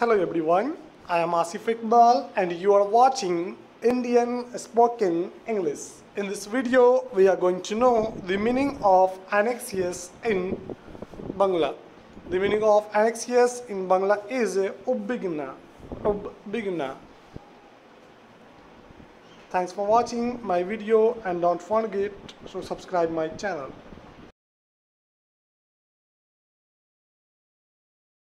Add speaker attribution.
Speaker 1: Hello everyone, I am Asif Iqbal and you are watching Indian Spoken English. In this video, we are going to know the meaning of anxious in Bangla. The meaning of anxious in Bangla is ubbigna. Ubbigna. Thanks for watching my video and don't forget to subscribe my channel.